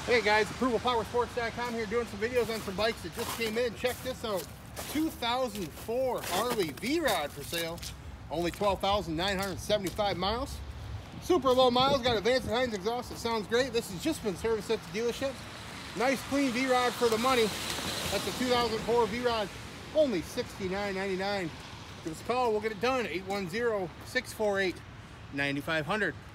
Hey guys, ApprovalPowersports.com here doing some videos on some bikes that just came in. Check this out. 2004 Harley V-Rod for sale. Only 12,975 miles. Super low miles, got a Vance & Hines exhaust. It sounds great. This has just been serviced at the dealership. Nice clean V-Rod for the money. That's a 2004 V-Rod. Only $69.99. Give us a call. We'll get it done. 810-648-9500.